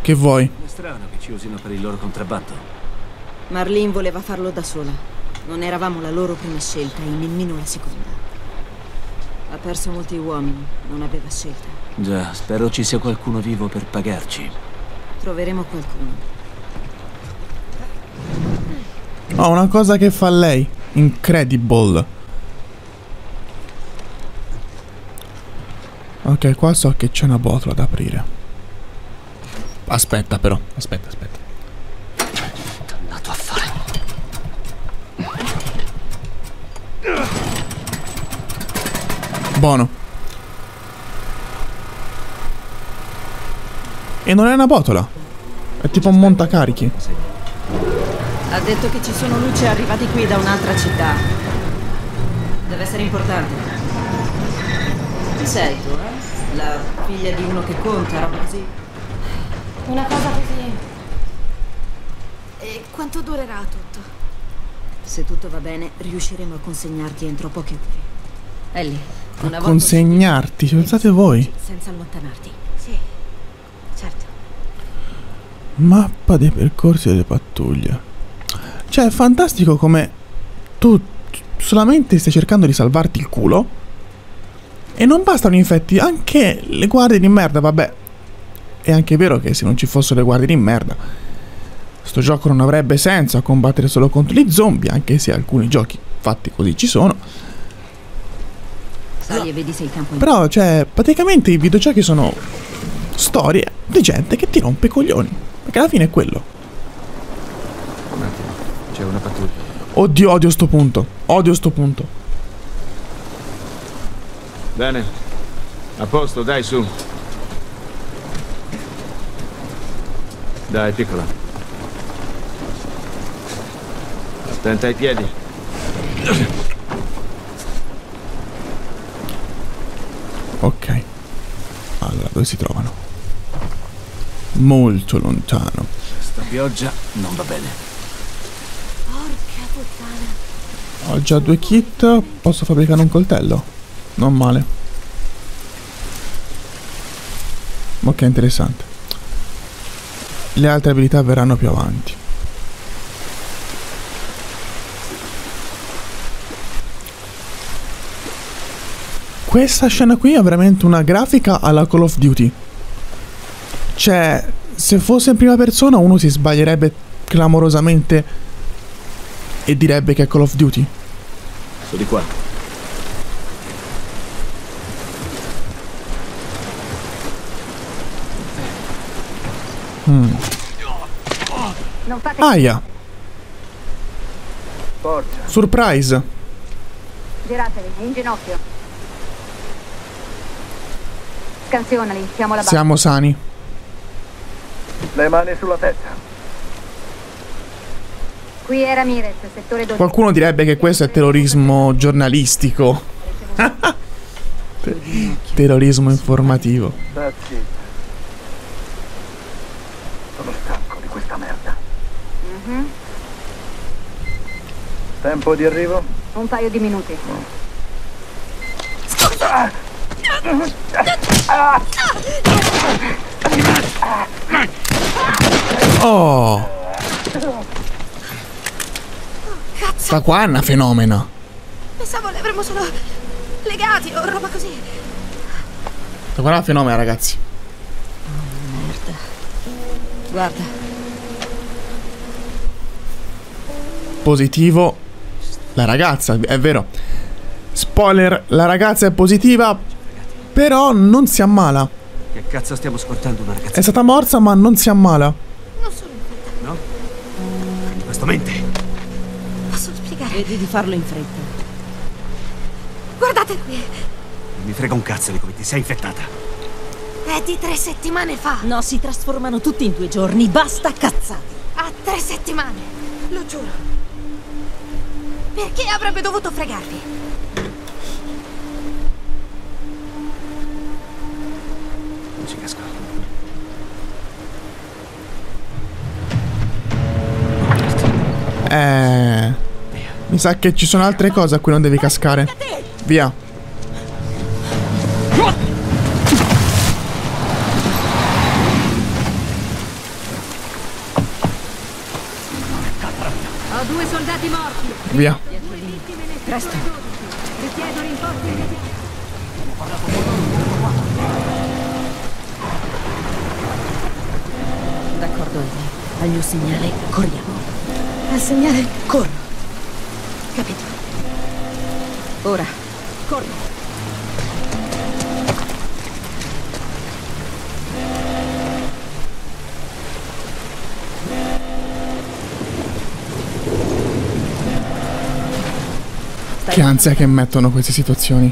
Che vuoi? È strano che ci usino per il loro contrabbando. Marlene voleva farlo da sola. Non eravamo la loro prima scelta e nemmeno la seconda. Ha perso molti uomini, non aveva scelta. Già, spero ci sia qualcuno vivo per pagarci. Troveremo qualcuno. Oh, una cosa che fa lei. Incredible. Ok, qua so che c'è una botola da aprire. Aspetta però, aspetta. Andato a fare. Buono. E non è una botola. È tipo un montacarichi. Ha detto che ci sono luci arrivati qui da un'altra città. Deve essere importante. Chi sei tu, eh? La figlia di uno che conta, roba così? Una cosa così. E quanto durerà tutto? Se tutto va bene, riusciremo a consegnarti entro poche ore. Ellie, una volta Consegnarti, ci pensate voi? senza allontanarti. Sì, certo. Mappa dei percorsi delle pattuglie. Cioè, è fantastico come tu solamente stai cercando di salvarti il culo e non bastano infetti, anche le guardie di merda, vabbè. È anche vero che se non ci fossero le guardie di merda, sto gioco non avrebbe senso a combattere solo contro gli zombie, anche se alcuni giochi fatti così ci sono. Sali e vedi se il campo è Però, cioè, praticamente i videogiochi sono storie di gente che ti rompe i coglioni, perché alla fine è quello. Un attimo, c'è una pattuglia. Oddio, odio sto punto. Odio sto punto. Bene. A posto, dai, su. Dai, piccola. Attenta ai piedi. Ok. Allora, dove si trovano? Molto lontano. Sta pioggia non va bene. Porca puttana. Ho già 2 kit. Posso fabbricare un coltello? Non male. Ok, interessante. Le altre abilità verranno più avanti. Questa scena qui ha veramente una grafica alla Call of Duty. Cioè, se fosse in prima persona uno si sbaglierebbe clamorosamente e direbbe che è Call of Duty. Su di qua. Non fate Aia, Forza. surprise. giratevi, in ginocchio. Scansionali, siamo alla base. Siamo sani. Le mani sulla testa. Qui è Ramirez, settore 12. Qualcuno direbbe che questo è terrorismo giornalistico. Terrorismo informativo. Sta zitto. Sono stanco di questa merda. Tempo di arrivo? Un paio di minuti. Oh, Cazzo, sta qua è una fenomena. pensavo li avremmo solo legati o roba così. Sta qua è una fenomena, ragazzi. merda. Guarda, Positivo. La ragazza, è vero. Spoiler, la ragazza è positiva, però non si ammala. Che cazzo stiamo scortando una ragazza? È stata morsa, ma non si ammala. Non sono infetta. No? Questo mente. Posso spiegare? vedi di farlo in fretta. Guardate qui. Non mi frega un cazzo di come ti sei infettata. È di 3 settimane fa. No, si trasformano tutti in 2 giorni, basta cazzate. A 3 settimane. Lo giuro. Perché avrebbe dovuto fregarvi? Non ci casco. Mi sa che ci sono altre cose a cui non devi cascare. Via. 2 soldati morti. Via. Presto. Richiedo rinforzi immediati. D'accordo, Ellie. Al mio segnale, corriamo. Al segnale, corro. Capito. Ora, corri. Che ansia che mettono queste situazioni.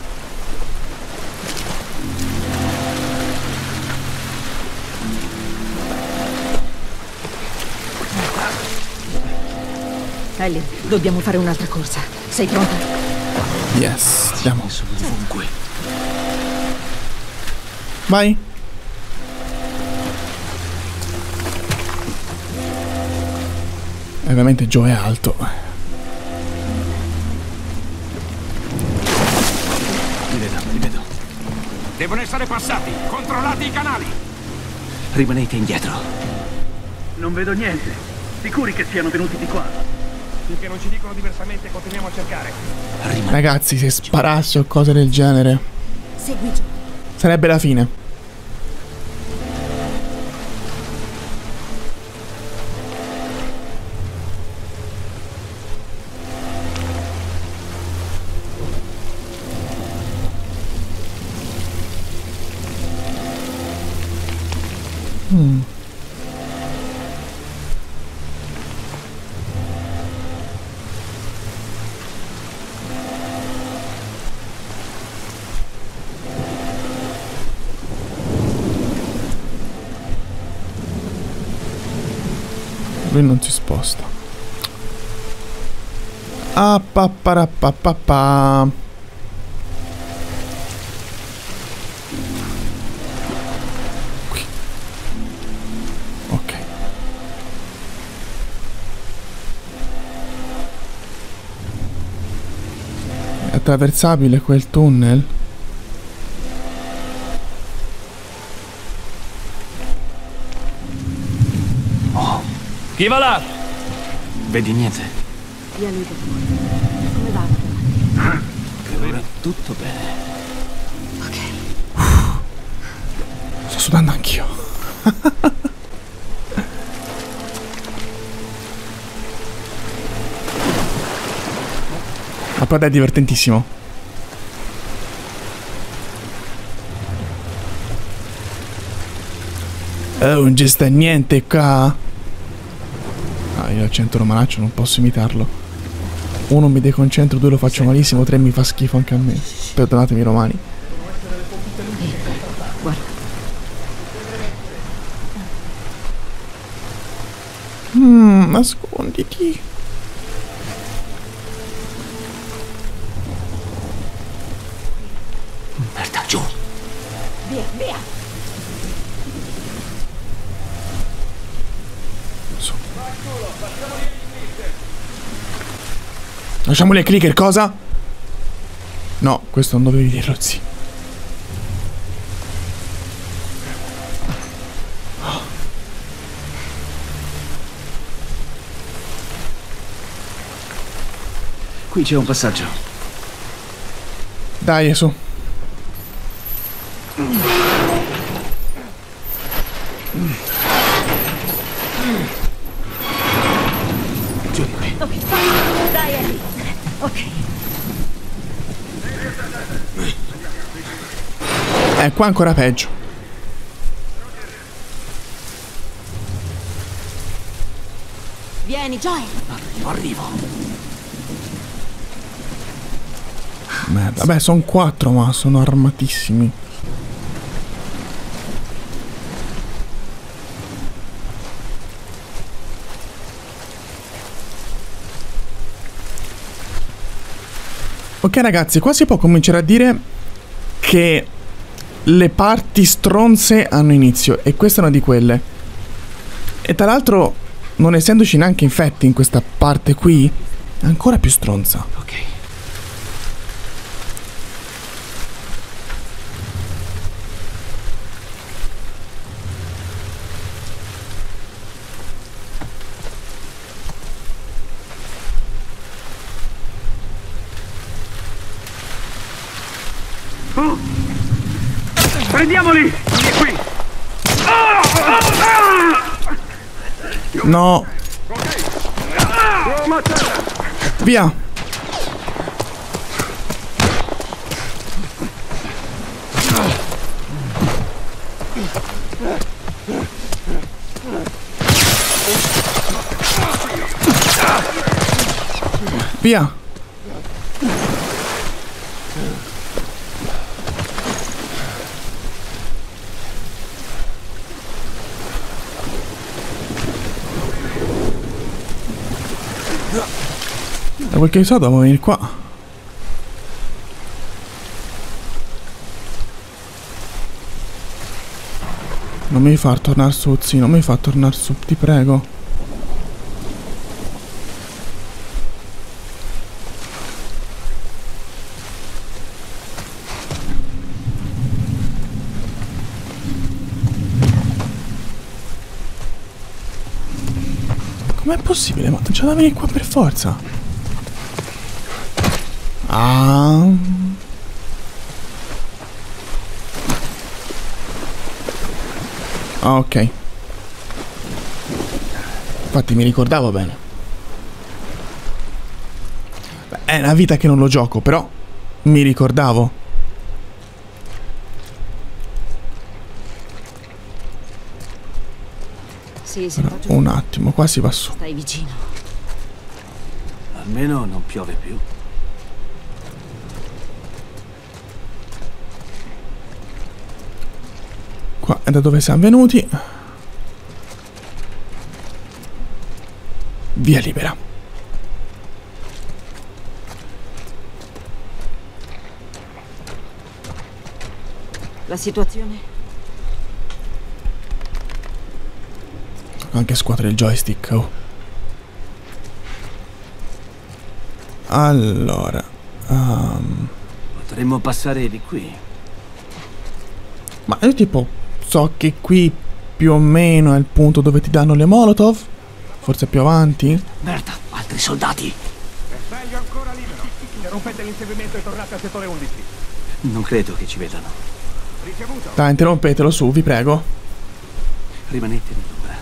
Ellie, dobbiamo fare un'altra corsa. Sei pronta? Yes, andiamo. Sono ovunque. Vai. E ovviamente Joe è alto. Li vedo. Devono essere passati! Controllate i canali! Rimanete indietro. Non vedo niente. Sicuri che siano venuti di qua? Finché non ci dicono diversamente, continuiamo a cercare. Ragazzi, se sparassi o cose del genere, Segui giù. sarebbe la fine. Lui non si sposta. Ah, papparapapapà. Qui. Ok. È attraversabile quel tunnel? Chi va là? Vedi niente? Via lui per fuori. Come va? Per ora tutto bene. Ok. Sto sudando anch'io. Ma però è divertentissimo. Oh, non ci sta niente qua. Ah, io l'accento romanaccio non posso imitarlo. 1 mi deconcentro, 2 lo faccio malissimo, 3 mi fa schifo anche a me. Perdonatemi romani. Guarda. Nasconditi. Merda, giù. Via, via. Su. Lasciamoli ai clicker, cosa? No, questo non dovevi dirlo, zii. Qui c'è un passaggio. Dai, su. Giù di qui. Ok, dai, Ellie. Ok. Qua ancora peggio. Vieni, Joel. Arrivo. Merda. Vabbè, sono 4, ma sono armatissimi. Ok ragazzi, qua si può cominciare a dire che le parti stronze hanno inizio, e questa è una di quelle. E tra l'altro, non essendoci neanche infetti in questa parte qui, è ancora più stronza. Ok. Andiamo lì! Vieni qui! No. Via. Via. Da quel che so devo venire qua. Non mi far tornare su, sì, non mi fa tornare su, ti prego. Com'è possibile? Ma c'è da venire qua per forza. Ah. Ah, ok. Infatti mi ricordavo bene. Beh, è una vita che non lo gioco, però mi ricordavo. Sì, si va giù. Un attimo, qua si va su. Stai vicino. Almeno non piove più. Qua è da dove siamo venuti. Via libera. La situazione? Anche scuotere il joystick. Oh. Allora. Potremmo passare di qui. Ma io tipo so che qui più o meno è il punto dove ti danno le molotov. Forse più avanti. Merda, altri soldati. Bersaglio ancora libero. Interrompete l'inseguimento e tornate al settore 11. Non credo che ci vedano. Ricevuto. Dai, interrompetelo su, vi prego. Rimanete nell'ombra.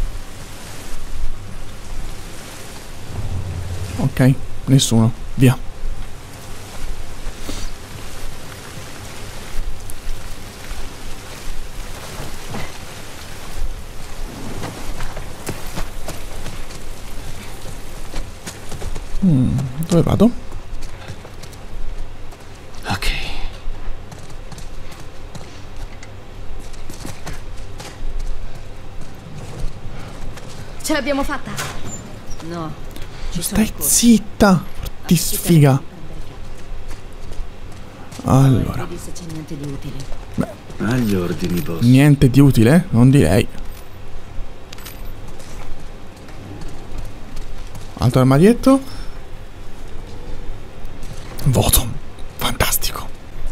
Ok, nessuno. Via. Dove vado? Ok. Ce l'abbiamo fatta. No. Ci sono Stai zitta, ti sfiga. Allora, Vedi se c'è niente di utile. Agli ordini, boss. niente di utile? Non direi. Altro armadietto. Voto. Fantastico.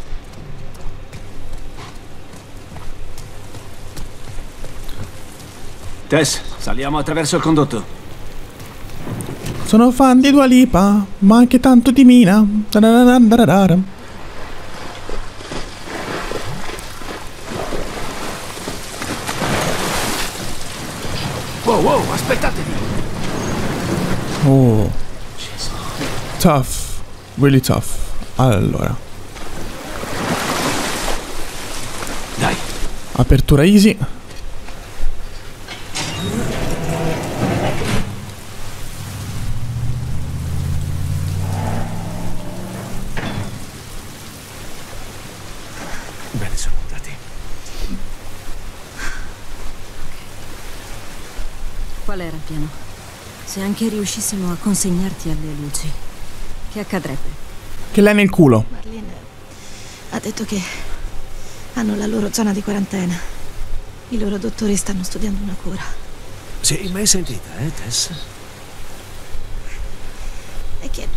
Tess, saliamo attraverso il condotto. Sono fan di Dua Lipa, ma anche tanto di Mina. Tarararararara. Wow, wow, aspettatevi. Oh. Tough. Really tough. Allora. Dai. Apertura easy. Bene, sono andati. Qual era il piano? Se anche riuscissimo a consegnarti alle luci, che accadrebbe? Che l'hai nel culo. Marlene ha detto che hanno la loro zona di quarantena. I loro dottori stanno studiando una cura. Sì, mai sentita, Tess? È che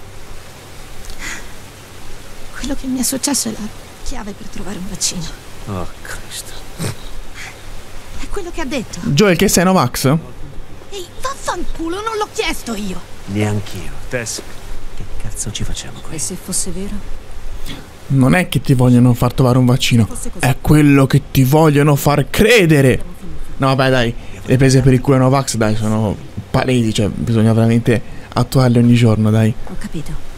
quello che mi è successo è la chiave per trovare un vaccino. Oh, Cristo. È quello che ha detto. Joel, che sei Novax? Ehi, vaffanculo, non l'ho chiesto io. Neanch'io. Tess, che cazzo ci facciamo E qui? se fosse vero? Non è che ti vogliono far trovare un vaccino, è quello che ti vogliono far credere. No, vabbè, dai, le prese per il culo Novax, dai, sono palesi, cioè bisogna veramente attuarle ogni giorno, dai. Ho capito.